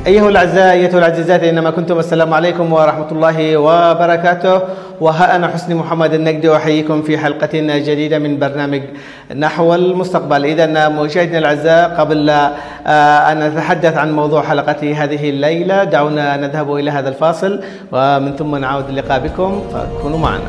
أيها الأعزاء أيتها العزيزات أينما كنتم، السلام عليكم ورحمة الله وبركاته. وها أنا حسني محمد النقدي أحييكم في حلقة جديدة من برنامج نحو المستقبل. إذا مشاهدينا الأعزاء، قبل أن نتحدث عن موضوع حلقة هذه الليلة دعونا نذهب إلى هذا الفاصل ومن ثم نعود اللقاء بكم، فكونوا معنا.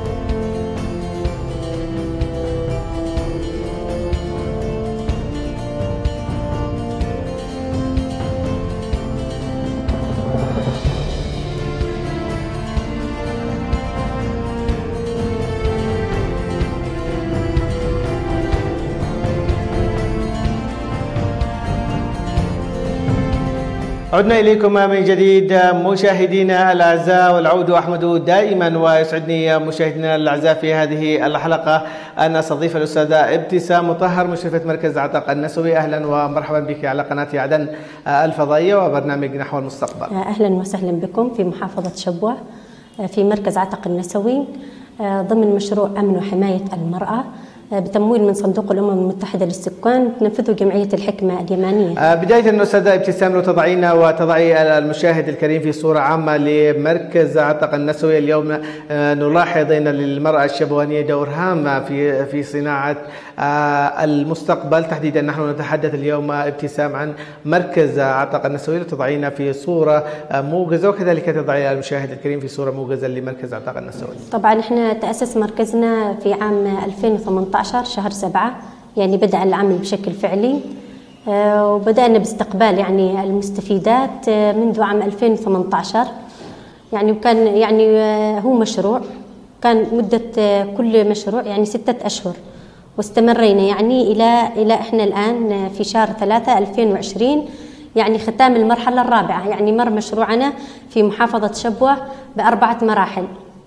عدنا إليكم من جديد مشاهدينا الأعزاء، والعود أحمد دائما، ويسعدني مشاهدينا الأعزاء في هذه الحلقة أن أستضيف الأستاذة ابتسام مطهر، مشرفة مركز عتق النسوي. أهلا ومرحبا بك على قناة عدن الفضائية وبرنامج نحو المستقبل. أهلا وسهلا بكم في محافظة شبوة في مركز عتق النسوي ضمن مشروع أمن وحماية المرأة بتمويل من صندوق الأمم المتحدة للسكان تنفذه جمعية الحكمة اليمانية. بداية أستاذة ابتسام، لو تضعينا وتضعي المشاهد الكريم في صورة عامة لمركز عتق النسوي. اليوم نلاحظ أن للمرأة الشبوانية دور هام في صناعة المستقبل تحديدا. نحن نتحدث اليوم ابتسام عن مركز عتق النسوي، لو تضعينا في صورة موجزة وكذلك تضعي المشاهد الكريم في صورة موجزة لمركز عتق النسوي. طبعا احنا تأسس مركزنا في عام 2018 شهر 7، يعني بدأ العمل بشكل فعلي، وبدأنا باستقبال يعني المستفيدات منذ عام 2018. يعني وكان يعني هو مشروع كان مدة كل مشروع يعني 6 أشهر، واستمرينا يعني إلى إحنا الآن في شهر 3 2020 يعني ختام المرحلة الرابعة. يعني مر مشروعنا في محافظة شبوة ب4 مراحل،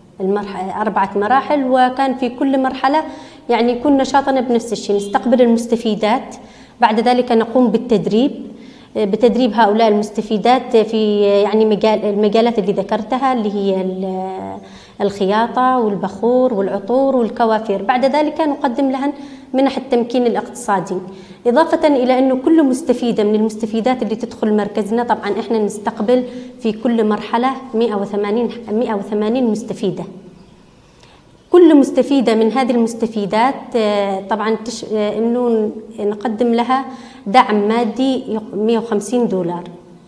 4 مراحل، وكان في كل مرحلة يعني يكون نشاطنا بنفس الشيء، نستقبل المستفيدات، بعد ذلك نقوم بتدريب هؤلاء المستفيدات في يعني المجالات اللي ذكرتها، اللي هي الخياطة والبخور والعطور والكوافير. بعد ذلك نقدم لهن منح التمكين الاقتصادي، إضافة إلى أنه كل مستفيدة من المستفيدات اللي تدخل مركزنا، طبعا إحنا نستقبل في كل مرحلة 180 مستفيدة. كل مستفيدة من هذه المستفيدات طبعا إنه نقدم لها دعم مادي $150.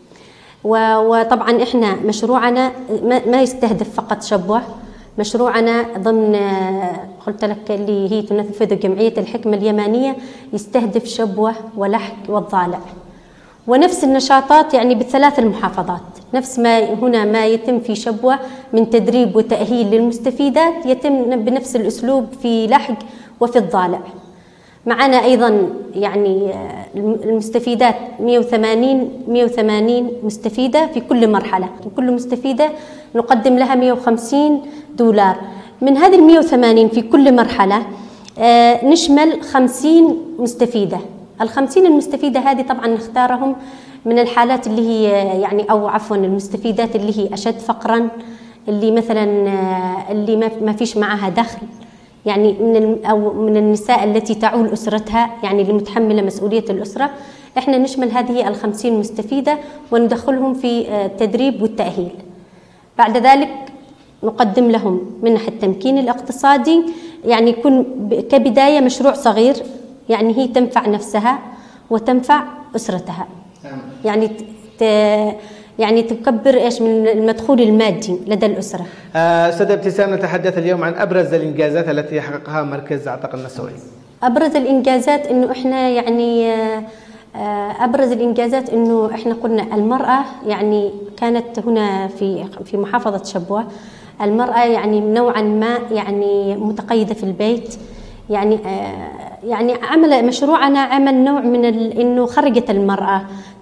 وطبعا إحنا مشروعنا ما يستهدف فقط شبوة، مشروعنا ضمن قلت لك اللي هي تنفذ جمعية الحكمة اليمانية يستهدف شبوة ولحج والضالع، ونفس النشاطات يعني ب3 المحافظات. نفس ما هنا ما يتم في شبوة من تدريب وتأهيل للمستفيدات يتم بنفس الأسلوب في لحج وفي الضالع. معنا أيضا يعني المستفيدات 180 مستفيدة في كل مرحلة، وكل مستفيدة نقدم لها $150. من هذه 180 في كل مرحلة نشمل 50 مستفيدة. ال50 المستفيدة هذه طبعا نختارهم من الحالات اللي هي يعني أو عفوا المستفيدات اللي هي أشد فقرا، اللي مثلا اللي ما فيش معها دخل، يعني أو من النساء التي تعول أسرتها، يعني اللي متحملة مسؤولية الأسرة. إحنا نشمل هذه ال50 مستفيدة وندخلهم في التدريب والتأهيل. بعد ذلك نقدم لهم منح التمكين الاقتصادي، يعني يكون كبداية مشروع صغير، يعني هي تنفع نفسها وتنفع أسرتها، يعني تكبر ايش من المدخول المادي لدى الأسرة. أستاذة ابتسام، نتحدث اليوم عن أبرز الإنجازات التي حققها مركز عتق النسوي. أبرز الإنجازات إنه إحنا يعني أبرز الإنجازات إنه إحنا قلنا المرأة يعني كانت هنا في محافظة شبوة المرأة يعني نوعا ما يعني متقيدة في البيت، يعني مشروعنا عمل نوع من إنه خرجت المرأة،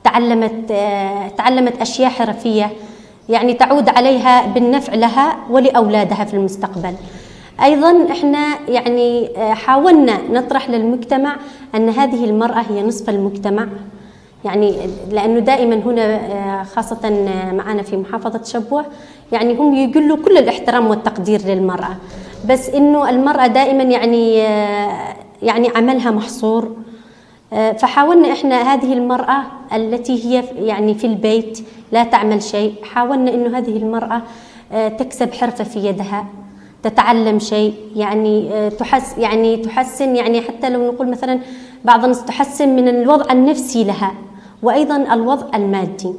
تعلمت أشياء حرفية يعني تعود عليها بالنفع لها ولأولادها في المستقبل. أيضا إحنا يعني حاولنا نطرح للمجتمع أن هذه المرأة هي نصف المجتمع، يعني لأنه دائما هنا خاصة معنا في محافظة شبوة يعني هم يقولوا كل الاحترام والتقدير للمرأة، بس إنه المرأة دائما يعني عملها محصور، فحاولنا إحنا هذه المرأة التي هي يعني في البيت لا تعمل شيء، حاولنا إنه هذه المرأة تكسب حرفة في يدها، تتعلم شيء، يعني تحسن يعني حتى لو نقول مثلا بعض الناس تحسن من الوضع النفسي لها وأيضا الوضع المادي.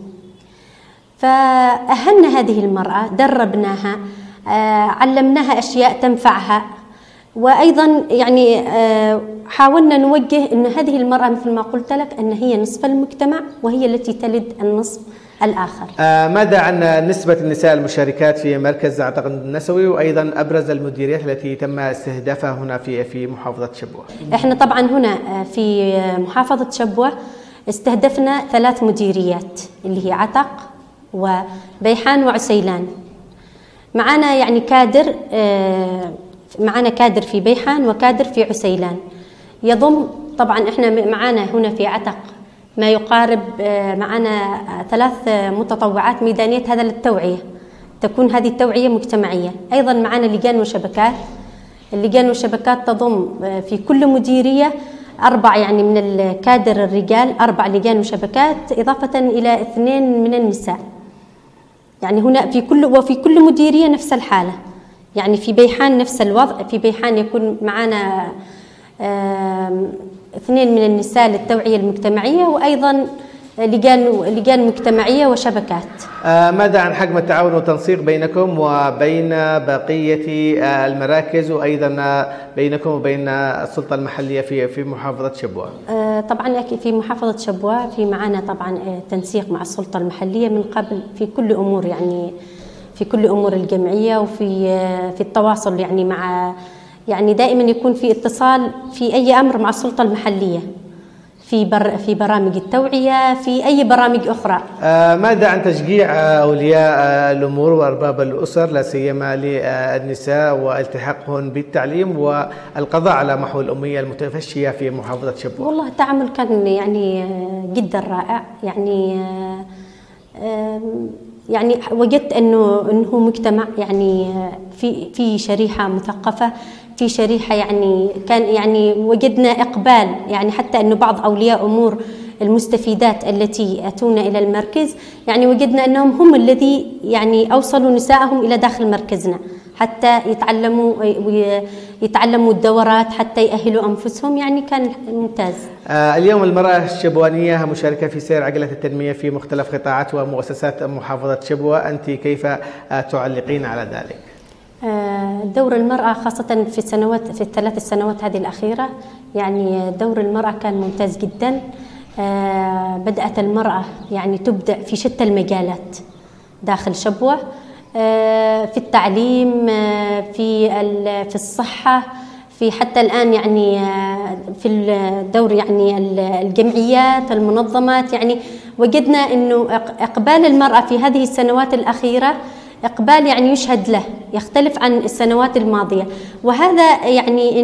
فأهلنا هذه المرأة، دربناها، علمناها أشياء تنفعها، وأيضا يعني حاولنا نوجه أن هذه المرأة مثل ما قلت لك أن هي نصف المجتمع وهي التي تلد النصف الآخر. ماذا عن نسبة النساء المشاركات في مركز عتق النسوي، وأيضا أبرز المديريات التي تم استهدافها هنا في محافظة شبوة؟ إحنا طبعا هنا في محافظة شبوة استهدفنا 3 مديريات اللي هي عتق وبيحان وعسيلان. معنا يعني كادر، معنا كادر في بيحان وكادر في عسيلان، يضم طبعا احنا معنا هنا في عتق ما يقارب معنا 3 متطوعات ميدانية، هذا للتوعية، تكون هذه التوعية مجتمعية. أيضا معنا لجان وشبكات، اللجان والشبكات تضم في كل مديرية 4 يعني من الكادر الرجال، 4 لجان وشبكات إضافة إلى 2 من النساء. يعني هنا في كل مديرية نفس الحالة، يعني في بيحان نفس الوضع، في بيحان يكون معنا 2 من النساء للتوعية المجتمعية، وأيضا لجان مجتمعية وشبكات. ماذا عن حجم التعاون والتنسيق بينكم وبين بقية المراكز، وأيضا بينكم وبين السلطة المحلية في محافظة شبوة؟ طبعا في محافظة شبوة في معنا طبعا تنسيق مع السلطة المحلية من قبل في كل أمور، يعني في كل أمور الجمعية، وفي التواصل يعني مع، يعني دائما يكون في اتصال في أي أمر مع السلطة المحلية في برامج التوعية، في أي برامج أخرى. ماذا عن تشجيع أولياء الأمور وأرباب الأسر لا سيما للنساء والتحاقهن بالتعليم والقضاء على محو الأمية المتفشية في محافظة شبوة؟ والله التعامل كان يعني جدا رائع، يعني وجدت انه مجتمع يعني في شريحه مثقفه، في شريحه يعني كان يعني وجدنا اقبال، يعني حتى انه بعض اولياء امور المستفيدات التي اتونا الى المركز يعني وجدنا انهم هم الذي يعني اوصلوا نسائهم الى داخل مركزنا حتى يتعلموا الدورات حتى يأهلوا أنفسهم، يعني كان ممتاز. اليوم المرأة الشبوانية مشاركة في سير عجلة التنمية في مختلف قطاعات ومؤسسات محافظة شبوة، أنت كيف تعلقين على ذلك؟ دور المرأة خاصة في ال3 سنوات هذه الأخيرة، يعني دور المرأة كان ممتاز جدا. بدأت المرأة يعني تبدع في شتى المجالات داخل شبوة، في التعليم، في الصحة، في حتى الآن يعني في الدور يعني الجمعيات المنظمات. يعني وجدنا إنه إقبال المرأة في هذه السنوات الأخيرة إقبال يعني يشهد له، يختلف عن السنوات الماضية، وهذا يعني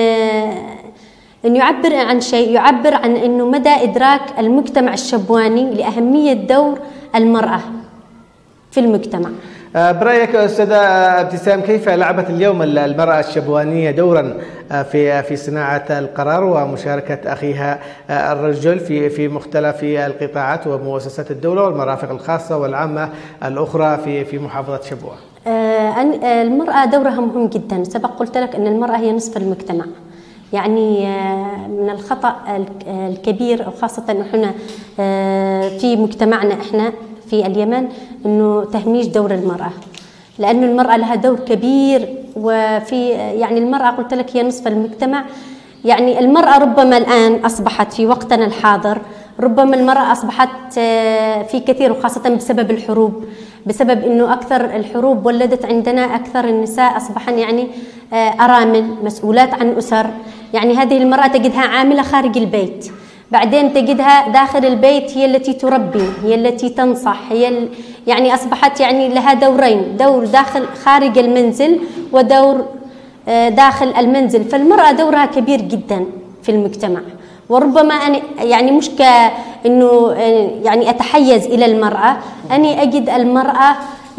إن يعبر عن شيء، يعبر عن إنه مدى إدراك المجتمع الشبواني لأهمية دور المرأة في المجتمع. برأيك أستاذة ابتسام، كيف لعبت اليوم المرأة الشبوانية دورا في صناعة القرار ومشاركة أخيها الرجل في مختلف القطاعات ومؤسسات الدولة والمرافق الخاصة والعامة الأخرى في محافظة شبوة؟ المرأة دورها مهم جدا، سبق قلت لك أن المرأة هي نصف المجتمع. يعني من الخطأ الكبير وخاصة نحن في مجتمعنا احنا في اليمن انه تهميش دور المرأة، لأنه المرأة لها دور كبير، وفي يعني المرأة قلت لك هي نصف المجتمع. يعني المرأة ربما الآن أصبحت في وقتنا الحاضر، ربما المرأة أصبحت في كثير، وخاصة بسبب الحروب، بسبب أنه أكثر الحروب ولدت عندنا أكثر النساء أصبحن يعني أرامل مسؤولات عن أسر. يعني هذه المرأة تجدها عاملة خارج البيت، بعدين تجدها داخل البيت هي التي تربي، هي التي تنصح، يعني أصبحت يعني لها دورين، دور داخل خارج المنزل ودور داخل المنزل. فالمرأة دورها كبير جدا في المجتمع، وربما أنا يعني مش إنه يعني أتحيز إلى المرأة، أني أجد المرأة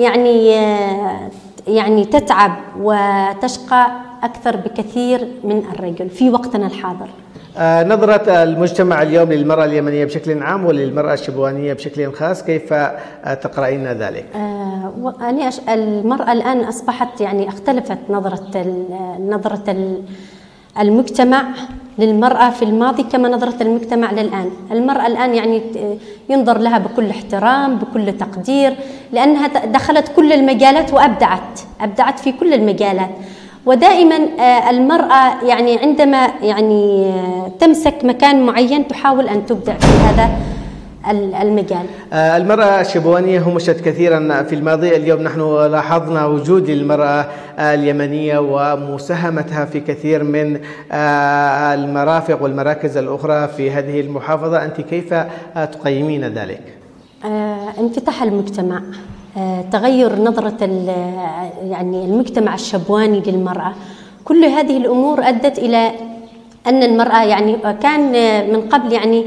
يعني تتعب وتشقى أكثر بكثير من الرجل في وقتنا الحاضر. نظرة المجتمع اليوم للمرأة اليمنية بشكل عام وللمرأة الشبوانية بشكل خاص، كيف تقرأين ذلك؟ المرأة الآن أصبحت يعني اختلفت نظرة المجتمع للمرأة في الماضي كما نظرة المجتمع للآن. المرأة الآن يعني ينظر لها بكل احترام بكل تقدير، لأنها دخلت كل المجالات وأبدعت في كل المجالات. ودائما المرأة يعني عندما يعني تمسك مكان معين تحاول أن تبدع في هذا المجال. المرأة الشبوانية همشت كثيرا في الماضي، اليوم نحن لاحظنا وجود المرأة اليمنية ومساهمتها في كثير من المرافق والمراكز الأخرى في هذه المحافظة، أنت كيف تقيمين ذلك؟ انفتاح المجتمع، تغير نظرة يعني المجتمع الشبواني للمرأة، كل هذه الأمور أدت إلى أن المرأة يعني كان من قبل يعني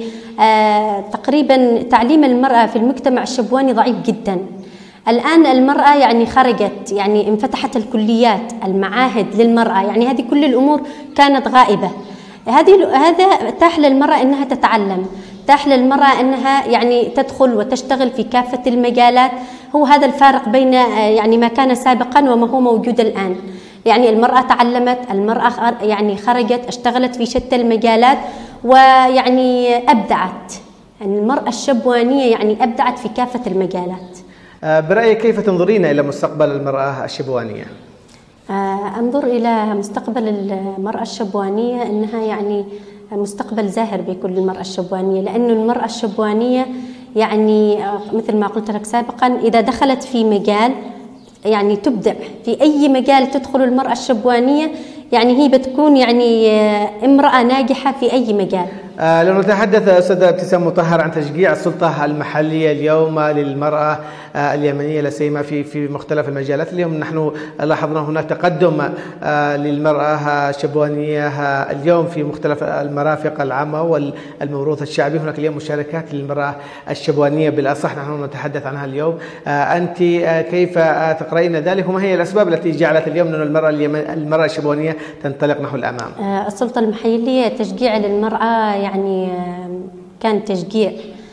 تقريبا تعليم المرأة في المجتمع الشبواني ضعيف جدا. الآن المرأة يعني خرجت، يعني انفتحت الكليات، المعاهد للمرأة، يعني هذه كل الأمور كانت غائبة. هذا أتاح للمرأة أنها تتعلم، أتاح للمرأة أنها يعني تدخل وتشتغل في كافة المجالات. هو هذا الفارق بين يعني ما كان سابقا وما هو موجود الآن. يعني المرأة تعلمت، المرأة يعني خرجت اشتغلت في شتى المجالات ويعني أبدعت. يعني المرأة الشبوانية يعني أبدعت في كافة المجالات. برأيك كيف تنظرين إلى مستقبل المرأة الشبوانية؟ أنظر إلى مستقبل المرأة الشبوانية أنها يعني مستقبل زاهر بكل المرأة الشبوانية، لأن المرأة الشبوانية يعني مثل ما قلت لك سابقا إذا دخلت في مجال يعني تبدع في أي مجال تدخل المرأة الشبوانية، يعني هي بتكون يعني امرأة ناجحة في أي مجال. لو نتحدث أستاذة ابتسام مطهر عن تشجيع السلطة المحلية اليوم للمرأة اليمنية لا سيما في مختلف المجالات، اليوم نحن لاحظنا هناك تقدم للمرأة الشبوانية اليوم في مختلف المرافق العامة والموروث الشعبي، هناك اليوم مشاركات للمرأة الشبوانية بالأصح نحن نتحدث عنها اليوم. أنت كيف تقرأين ذلك وما هي الأسباب التي جعلت اليوم أن المرأة الشبوانية تنطلق نحو الأمام؟ السلطة المحلية تشجيع للمرأة يعني كان تشجيع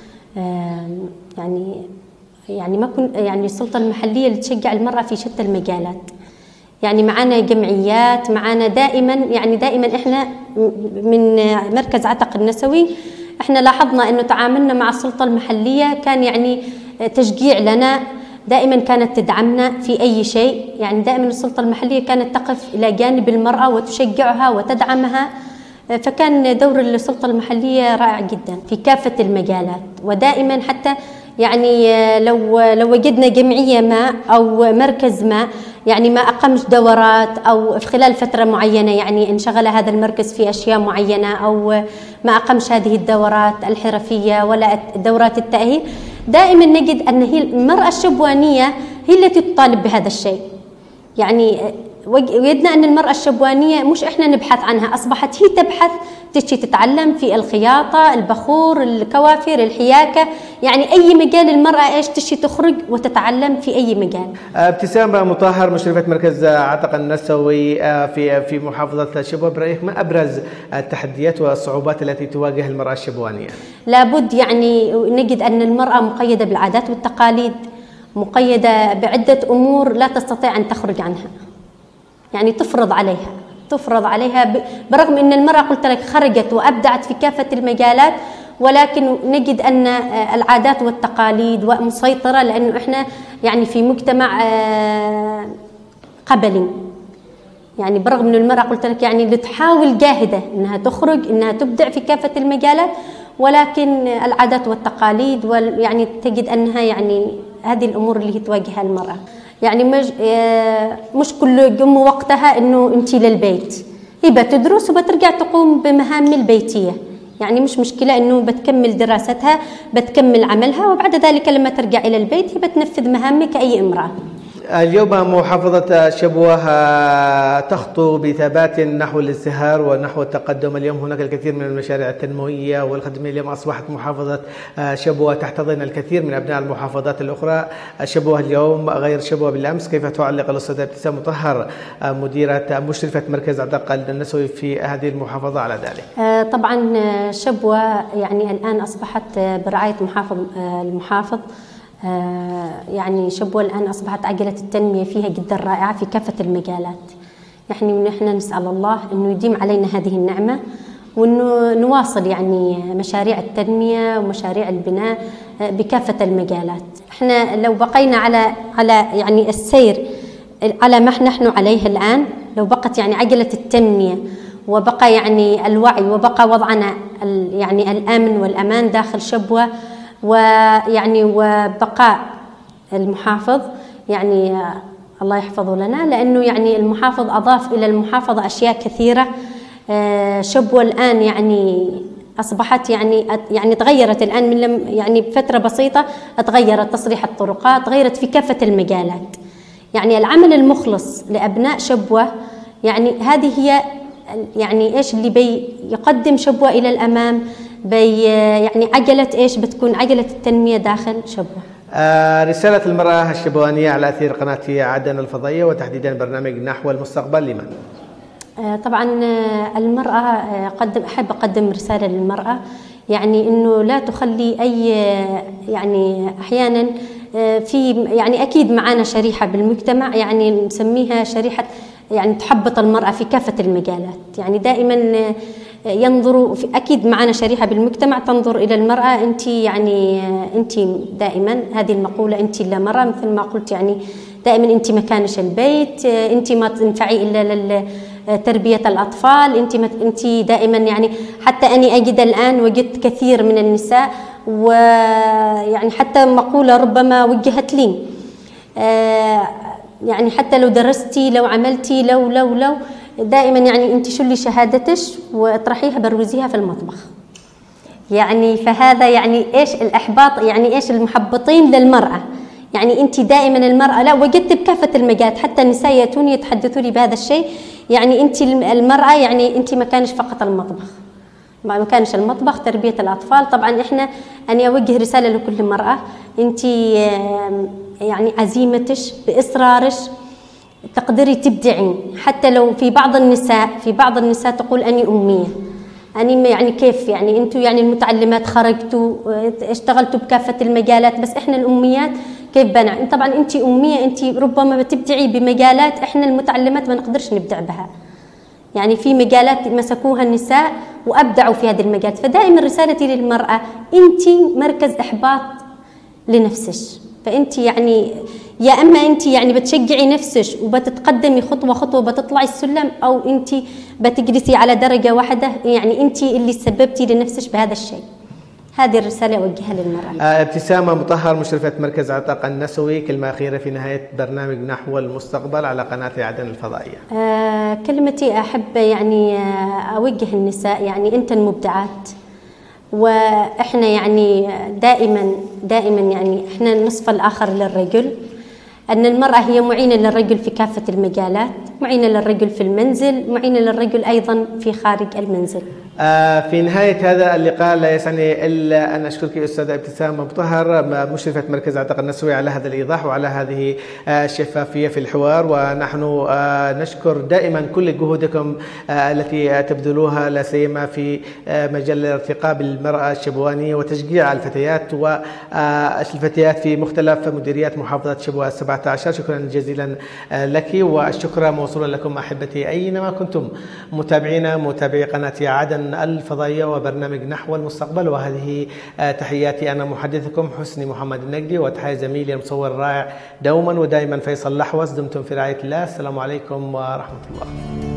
يعني ما كنت يعني السلطة المحلية اللي تشجع المرأة في شتى المجالات. يعني معنا جمعيات، معنا دائما احنا من مركز عتق النسوي احنا لاحظنا انه تعاملنا مع السلطة المحلية كان يعني تشجيع لنا، دائما كانت تدعمنا في اي شيء. يعني دائما السلطة المحلية كانت تقف الى جانب المرأة وتشجعها وتدعمها، فكان دور السلطة المحلية رائع جدا في كافة المجالات. ودائما حتى يعني لو وجدنا جمعية ما أو مركز ما يعني ما أقامش دورات أو في خلال فترة معينة يعني انشغل هذا المركز في أشياء معينة أو ما أقامش هذه الدورات الحرفية ولا دورات التأهيل، دائما نجد أن هي المرأة الشبوانية هي التي تطالب بهذا الشيء. يعني وجدنا أن المرأة الشبوانية مش إحنا نبحث عنها، أصبحت هي تبحث، تشي تتعلم في الخياطة، البخور، الكوافير، الحياكة، يعني أي مجال المرأة تشي تخرج وتتعلم في أي مجال. ابتسام مطهر مشرفة مركز عتق النسوي في محافظة شبوة، برأيك ما أبرز التحديات والصعوبات التي تواجه المرأة الشبوانية؟ لابد يعني نجد أن المرأة مقيدة بالعادات والتقاليد، مقيدة بعدة أمور لا تستطيع أن تخرج عنها، يعني تفرض عليها برغم أن المرأة قلت لك خرجت وأبدعت في كافة المجالات، ولكن نجد أن العادات والتقاليد مسيطرة، لأنه إحنا يعني في مجتمع قبلي. يعني برغم أن المرأة قلت لك يعني بتحاول جاهدة أنها تخرج أنها تبدع في كافة المجالات، ولكن العادات والتقاليد يعني تجد أنها يعني هذه الأمور اللي تواجهها المرأة. يعني مش كل جم وقتها انه انتي للبيت، هي بتدرس وبترجع تقوم بمهام البيتيه، يعني مش مشكله انه بتكمل دراستها بتكمل عملها وبعد ذلك لما ترجع الى البيت هي بتنفذ مهامها كأي امرأة. اليوم محافظة شبوة تخطو بثبات نحو الازدهار ونحو التقدم. اليوم هناك الكثير من المشاريع التنموية والخدمية. اليوم أصبحت محافظة شبوة تحتضن الكثير من أبناء المحافظات الأخرى. شبوة اليوم غير شبوة بالأمس. كيف تعلق الأستاذة ابتسام مطهر مشرفة مركز عتق النسوي في هذه المحافظة على ذلك؟ طبعا شبوة يعني الآن أصبحت برعاية المحافظ. يعني شبوة الآن أصبحت عجلة التنمية فيها جدا رائعة في كافة المجالات. يعني ونحن نسأل الله أنه يديم علينا هذه النعمة، وأنه نواصل يعني مشاريع التنمية ومشاريع البناء بكافة المجالات. احنا لو بقينا على يعني السير على ما نحن عليه الآن، لو بقت يعني عجلة التنمية وبقى يعني الوعي وبقى وضعنا يعني الآمن والأمان داخل شبوة، ويعني وبقاء المحافظ يعني الله يحفظه لنا، لأنه يعني المحافظ أضاف إلى المحافظة أشياء كثيرة. شبوة الآن يعني أصبحت يعني تغيرت الآن من يعني بفترة بسيطة، تغيرت تصريح الطرقات، تغيرت في كافة المجالات. يعني العمل المخلص لأبناء شبوة يعني هذه هي يعني إيش اللي بيقدم شبوة إلى الأمام، يعني عجلة إيش بتكون عجلة التنمية داخل شبوة. رسالة المرأة الشبوانية على أثير قناة عدن الفضائية وتحديدا برنامج نحو المستقبل لمن؟ طبعا المرأة أحب أقدم رسالة للمرأة، يعني إنه لا تخلي أي يعني أحيانا في يعني أكيد معنا شريحة بالمجتمع يعني نسميها شريحة يعني تحبط المرأة في كافة المجالات. يعني دائما ينظروا أكيد معنا شريحة بالمجتمع تنظر إلى المرأة أنت دائما هذه المقولة أنت لا مرأة، مثل ما قلت يعني دائما أنت مكانش البيت، أنت ما تنفعي إلا لتربية الأطفال، أنت دائما يعني حتى أني أجد الآن وجدت كثير من النساء ويعني حتى مقولة ربما وجهت لي يعني حتى لو درستي لو عملتي لو دائما يعني انت شو اللي شهادتش واطرحيها بروزيها في المطبخ. يعني فهذا يعني ايش الاحباط، يعني ايش المحبطين للمرأة. يعني انت دائما المرأة لا وجدت بكافة المجالات، حتى النساء ياتوني يتحدثوا لي بهذا الشيء. يعني انت المرأة يعني انت ما كانش فقط المطبخ، ما كانش المطبخ، تربية الأطفال. طبعا أنا أوجه رسالة لكل مرأة، أنت يعني عزيمتش بإصرارش تقدري تبدعين. حتى لو في بعض النساء تقول أني أمية، أني يعني كيف يعني أنتوا يعني المتعلمات خرجتوا اشتغلتوا بكافة المجالات، بس إحنا الأميات كيف بنع؟ طبعا أنت أمية، أنت ربما بتبدعي بمجالات إحنا المتعلمات ما نقدرش نبدع بها. يعني في مجالات مسكوها النساء وأبدعوا في هذه المجالات. فدائما رسالتي للمرأة أنت مركز إحباط لنفسك. فأنت يعني يا أما أنت يعني بتشجعي نفسك وبتتقدمي خطوة خطوة بتطلعي السلم، أو أنت بتجلسي على درجة واحدة، يعني أنت اللي سببتي لنفسك بهذا الشيء. هذه الرسالة أوجهها للمرأة. ابتسام مطهر مشرفة مركز عتق النسوي، كلمة أخيرة في نهاية برنامج نحو المستقبل على قناة عدن الفضائية. كلمتي أحب يعني أوجه النساء، يعني أنت المبدعات، وإحنا يعني دائما يعني إحنا النصف الآخر للرجل. أن المرأة هي معينة للرجل في كافة المجالات، معينة للرجل في المنزل، معينة للرجل أيضا في خارج المنزل. في نهاية هذا اللقاء لا يسعني إلا أن أشكرك أستاذة ابتسام مطهر مشرفة مركز عتق النسوي على هذا الإيضاح وعلى هذه الشفافية في الحوار. ونحن نشكر دائما كل جهودكم التي تبذلوها لا سيما في مجال الارتقاء بالمرأة الشبوانية وتشجيع الفتيات والفتيات في مختلف مديريات محافظة شبوة 17. شكرا جزيلا لك، والشكر موصولا لكم أحبتي أينما كنتم متابعي قناة عدن الفضائية وبرنامج نحو المستقبل. وهذه تحياتي أنا محدثكم حسني محمد النجدي، وتحية زميلي المصور الرائع دوما ودائما فيصل لحوس. دمتم في رعاية الله. السلام عليكم ورحمة الله.